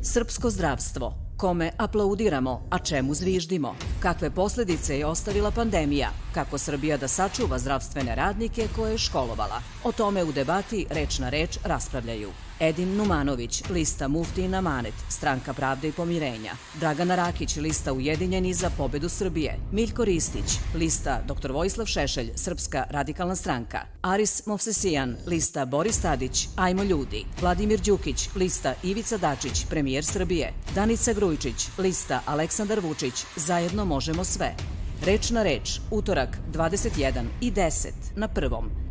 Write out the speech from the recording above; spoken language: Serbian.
Srpsko zdravstvo. Kome aplaudiramo, a čemu zviždimo? Kakve posledice je ostavila pandemija? Kako Srbija da sačuva zdravstvene radnike koje je školovala? O tome u debati Reč na reč raspravljaju Edin Numanović, lista Mufti na Manet, Stranka pravde i pomirenja; Dragana Rakić, lista Ujedinjeni za pobedu Srbije; Miljko Ristić, lista Dr. Vojislav Šešelj, Srpska radikalna stranka; Aris Movsesijan, lista Boris Tadić, Ajmo ljudi; Vladimir Đukić, lista Ivica Dačić, premijer Srbije; Danica Grujičić, lista Aleksandar Vučić, Zajedno možemo sve. Reč na reč, utorak 21 i 10 na Prvom.